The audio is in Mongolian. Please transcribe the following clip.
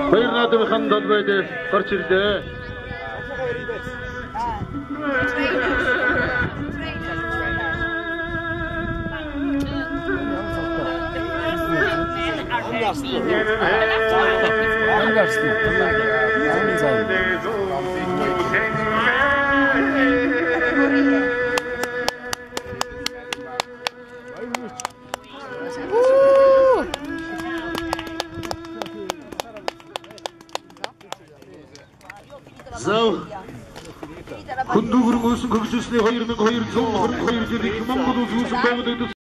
Баяр наадмын хан Долбойд гарч ирлээ. Хүндүгэр мөсөн хөгжсөний 2222 жил Монгол улс үүсгэн байгуулагдсан